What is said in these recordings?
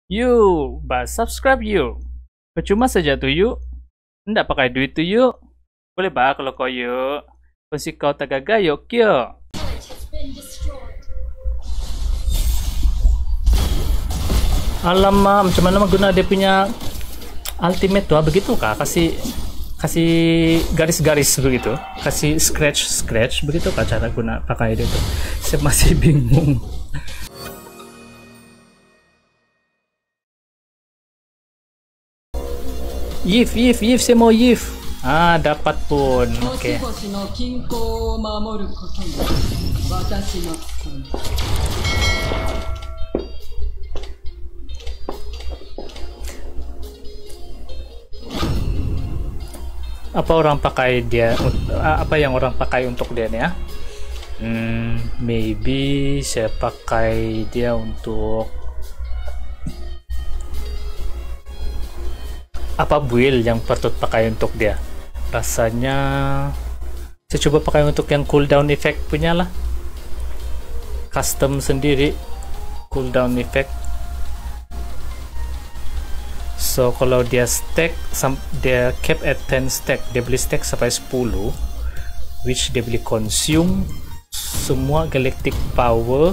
Yuk, subscribe yuk. Percuma saja tuh yuk. Nggak pakai duit tuh yuk. Boleh bah kalau kau yuk. Pasti kau tagagayok yuk. Alamak, macam mana guna dia punya ultimate tuh? Begitu kah? Kasih garis-garis begitu, kasih scratch begitu kah cara guna pakai dia tuh? Saya masih bingung. Yif, saya mau Yif. Ah, dapat pun. Oke. Apa orang pakai dia? Apa yang orang pakai untuk dia nih ya? Maybe saya pakai dia untuk apa build yang patut pakai untuk dia. Rasanya saya coba pakai untuk yang cooldown effect punya lah, custom sendiri cooldown effect. So kalau dia stack, dia cap at 10 stack, dia boleh stack sampai 10, which dia boleh consume semua galactic power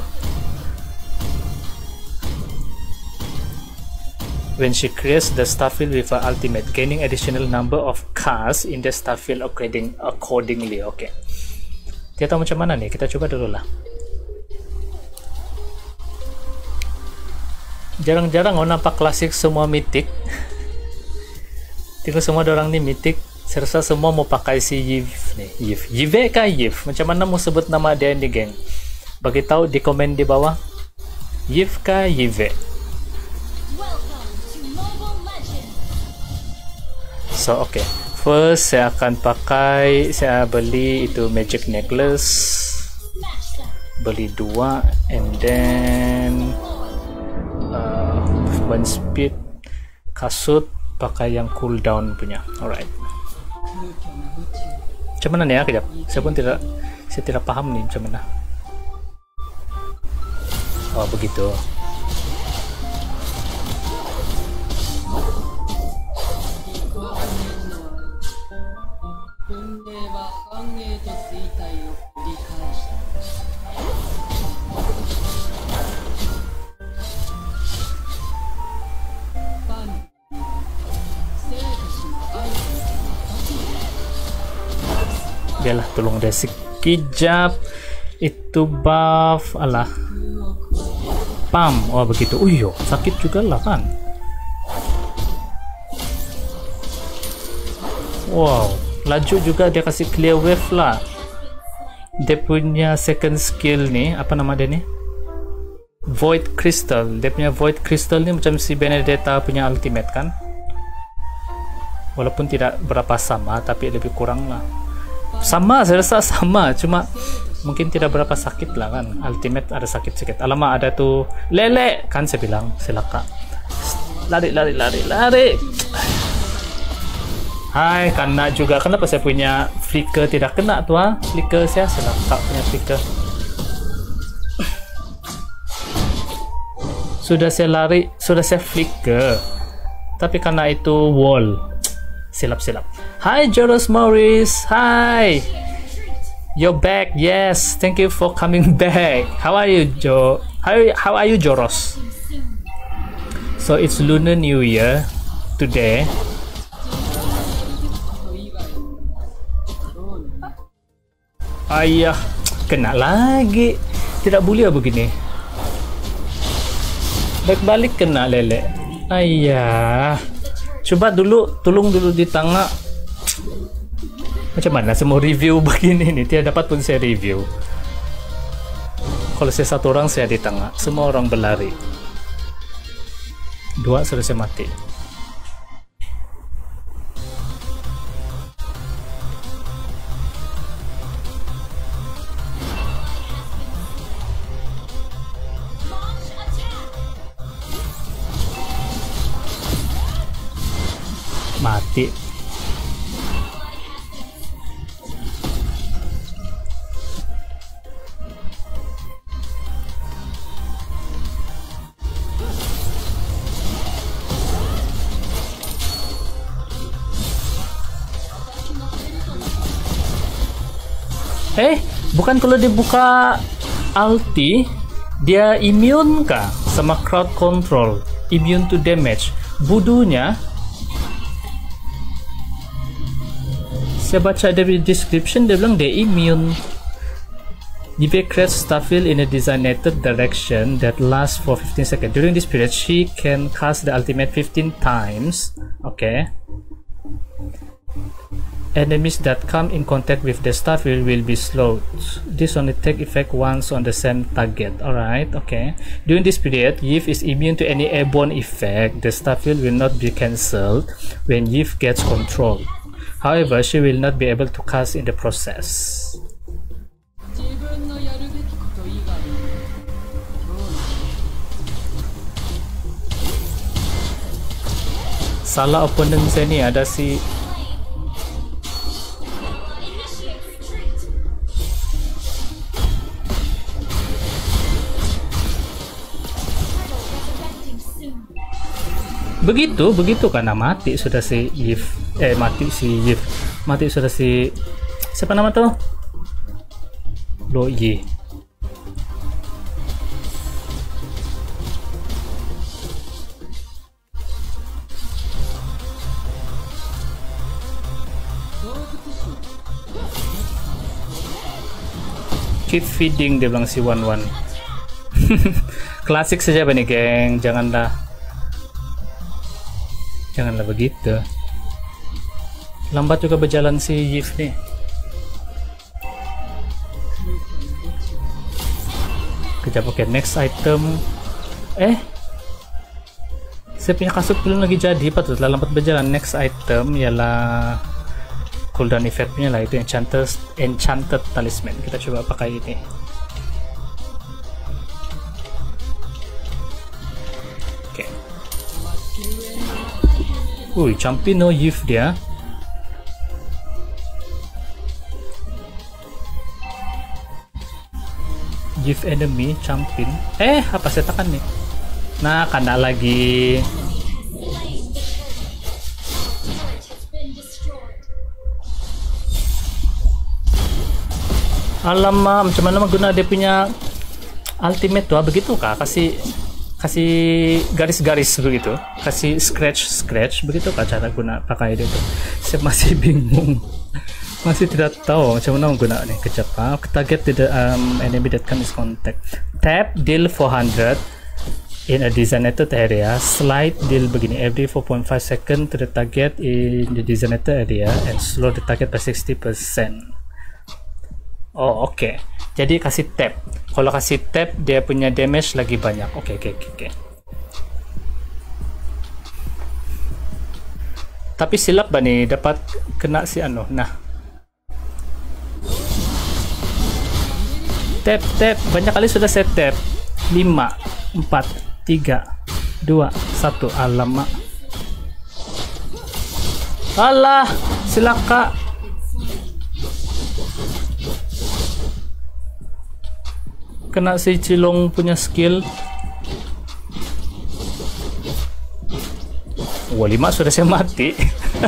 when she creates the starfield with her ultimate, gaining additional number of casts in the starfield accordingly. Oke. Kita tahu macam mana nih? Kita coba dulu lah. Jarang-jarang nampak klasik semua mythic. Tengok semua orang nih mythic. Saya rasa semua mau pakai si Yif nih. Yive kah Yif? Macam mana mau sebut nama dia nih, geng? Bagi tahu di komen di bawah. Yif kah Yive? So oke, first saya akan pakai, saya beli itu magic necklace, beli 2, and then movement speed, kasut pakai yang cooldown punya. Alright, macam mana nih ya? Kejap, saya tidak paham nih macam mana. Oh begitu. Biarlah, tolong dia sekejap. Itu buff alah pam. Oh begitu. Yo, sakit juga lah kan. Wow, laju juga dia kasih clear wave lah. Dia punya second skill nih, apa nama dia nih? Void Crystal. Dia punya Void Crystal nih macam si Benedetta punya ultimate kan? Walaupun tidak berapa sama, tapi lebih kurang lah. Sama, saya rasa sama, cuma mungkin tidak berapa sakit lah kan. Ultimate ada sakit-sakit. Alamak, ada tuh lele kan, saya bilang selaka. Lari. Hai, kena juga. Kenapa saya punya flicker tidak kena tuh? Flicker saya selaka punya flicker. Sudah saya lari, sudah saya flicker, tapi karena itu wall. Silap. Hi Joros Morris, hi. You're back, yes. Thank you for coming back. How are you, Jo? How are you, Joros? So it's Lunar New Year today. Ayah, kena lagi. Tidak boleh begini. Balik kena lele. Ayah. Coba dulu, tolong dulu di tengah. Macam mana saya mau review begini nih? Tidak dapat pun saya review. Kalau saya satu orang, saya di tengah. Semua orang berlari. 2 sudah saya mati. Mati. Bukan kalau dibuka ulti dia immune kah sama crowd control, immune to damage. Budunya saya baca dari description dia bilang dia immune. Yve creates Starfield in a designated direction that lasts for 15 seconds. During this period, she can cast the ultimate 15 times. Okay. Enemies that come in contact with the Starfield will be slowed. This only take effect once on the same target. Alright, okay. During this period, Yve is immune to any airborne effect. The Starfield will not be cancelled when Yve gets control. However, she will not be able to cast in the process. Salah opponent saya ni ada si begitu karena mati sudah si Yve. Mati si Yve. Mati sudah si siapa nama tuh? Lo Ye. Keep feeding dia bilang si Wan. Klasik saja nih geng, janganlah begitu. Lambat juga berjalan si Yve nih. Kejap. Oke, next item. Saya punya kasut belum lagi jadi, patutlah lambat berjalan. Next item ialah cooldown effect-nya lah, itu enchanted talisman. Kita coba pakai ini. Oke. Champion no Yve dia. Yve enemy champion. Apa saya tekan nih? Nah, kena lagi. Alamak, macam mana guna dia punya ultimate tuh? Begitu kah? Kasih garis-garis begitu, kasih scratch begitu kah cara guna pakai dia tuh? Saya masih bingung. Masih tidak tahu macam mana guna nih. Kejap. Target the enemy that comes contact. Tap deal 400 in a designated area. Slide deal begini every 4.5 second to the target in the designated area and slow the target by 60%. Oh, oke. Jadi kasih tap. Kalau kasih tap dia punya damage lagi banyak. Oke. Tapi silap bah nih dapat kena si anu. Nah. Tap. Banyak kali sudah saya tap. 5 4 3 2 1. Alamak. Alah, silaka. Kena si Cilong punya skill. 5 sudah saya mati.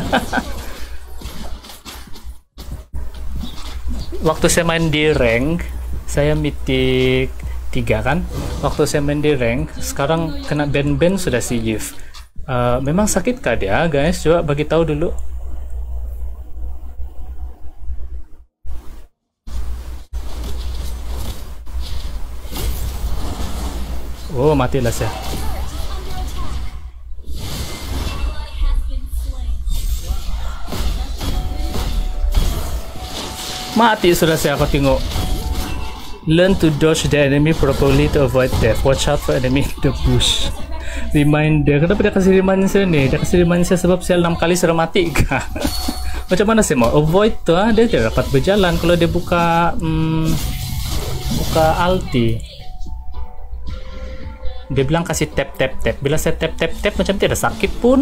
Waktu saya main di rank, saya mythic 3 kan. Waktu saya main di rank, sekarang kena ban sudah si Yve. Memang sakit kah dia guys? Coba bagi tahu dulu. Oh, matilah saya. Mati sudah saya, aku tengok. Learn to dodge the enemy properly to avoid death. Watch out for enemy in the bush. Reminder. Kenapa dia kasih reminder nih? Dia kasih reminder sebab saya 6 kali sudah mati kah? Macam mana saya mau avoid tuh? Dia tidak dapat berjalan kalau dia buka ulti. Dia bilang kasih tap. Bila saya tap macam tidak sakit pun,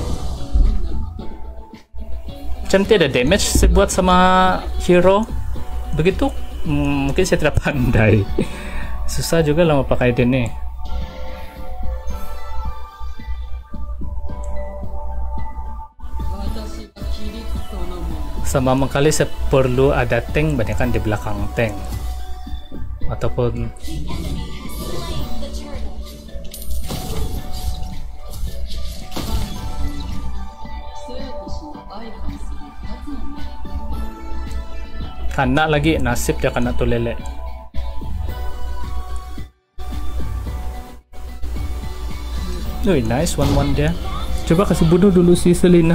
macam tidak damage saya buat sama hero. Begitu. Mungkin saya tidak pandai. Susah juga lah mau pakai dia nih. Sama sekali saya perlu ada tank, banyakkan di belakang tank ataupun kena lagi, nasib dia kena tuh lele. Nice one dia. Coba kasih bunuh dulu si Selena.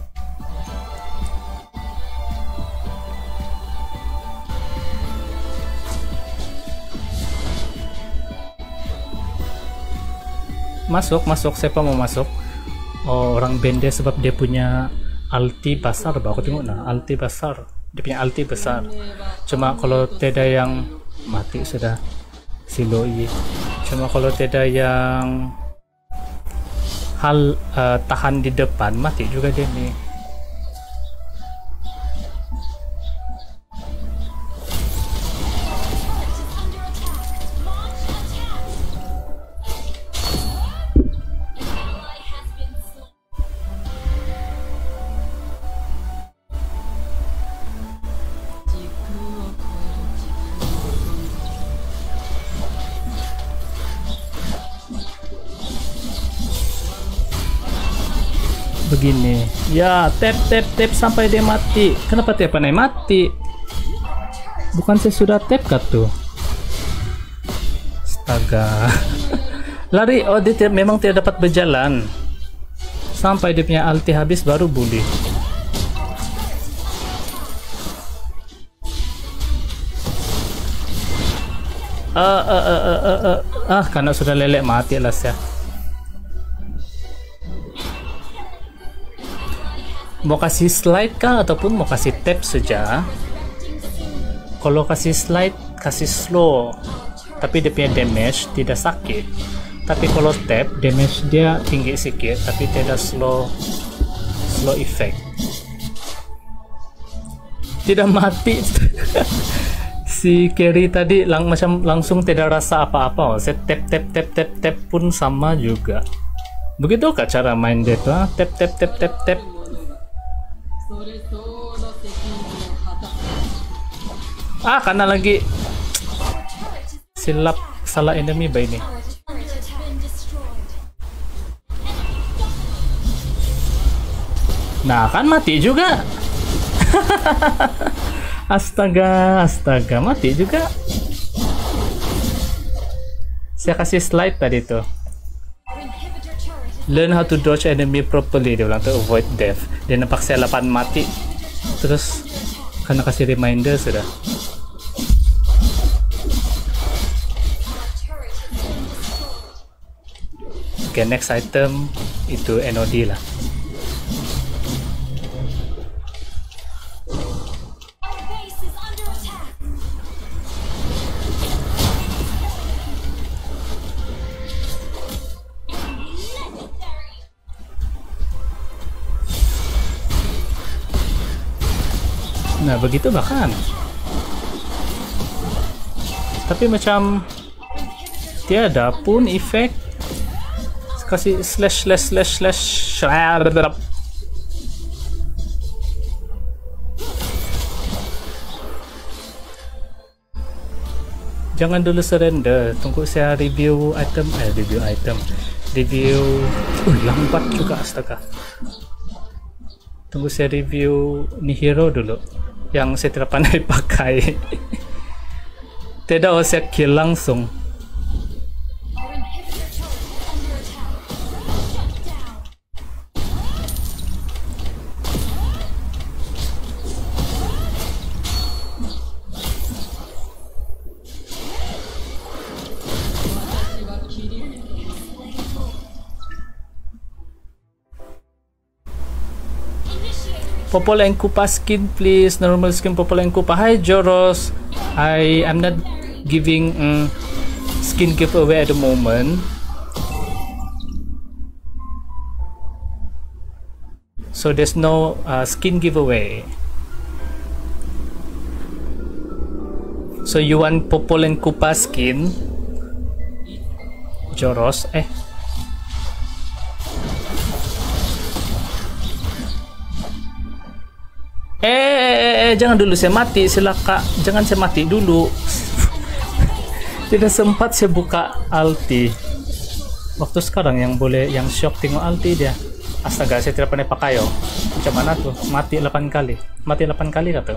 Masuk, siapa mau masuk? Oh, orang bende sebab dia punya ulti besar, aku tengok nah, ulti besar. Dia punya ulti besar. Cuma kalau tidak yang mati sudah siloi. Cuma kalau tidak yang tahan di depan, mati juga dia nih. Begini ya, tap sampai dia mati. Kenapa tiap panai mati? Bukan saya sudah tap kah tuh? Astaga. Lari, oh dia memang tidak dapat berjalan sampai dia punya ulti habis baru bully. Karena sudah lelek mati lah saya. Mau kasih slide kah ataupun mau kasih tap saja? Kalau kasih slide, kasih slow, tapi dia punya damage tidak sakit. Tapi kalau tap, damage dia tinggi sedikit, tapi tidak slow effect. Tidak mati. Si carry tadi macam langsung tidak rasa apa-apa. Saya tap pun sama juga. Begitu kah cara main dia tuh? Tap. Karena lagi silap salah enemy ba ini. Nah, kan mati juga. Astaga, mati juga. Saya kasih slide tadi tuh. Learn how to dodge enemy properly, dia bilang, to avoid death. Dia nampak saya 8 mati. Terus karena kasih reminder sudah. Oke, next item itu NOD lah. Nah, begitu bahkan. Tapi macam tiada pun efek. Kasih slash. Jangan dulu surrender. Tunggu saya review item. Lambat juga, astaga. Tunggu saya review Nihiro dulu. Yang saya tidak pandai pakai. Tidak, saya kill langsung. Popol and Koopa skin please, normal skin Popol and Koopa. Hi Joros, I am not giving skin giveaway at the moment, so there's no skin giveaway. So you want Popol and Koopa skin, Joros? Jangan dulu saya mati, silakan. Jangan saya mati dulu. Tidak sempat saya buka ulti. Waktu sekarang yang boleh, yang shock tengok ulti dia. Astaga, saya tidak pandai pakai. Macam mana tuh? Mati 8 kali. Mati 8 kali kata.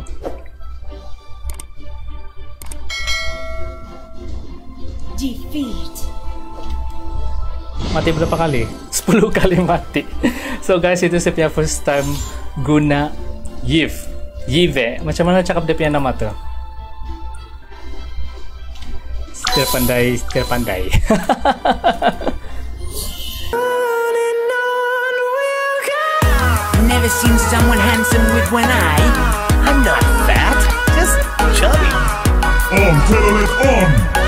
Defeat. Mati berapa kali? 10 kali mati. So guys, itu saya punya first time guna Yive. Macam mana cakap dia punya nama tuh? Setir pandai. Never seen someone handsome with one eye. I'm not fat, just chubby. On, pedal it on!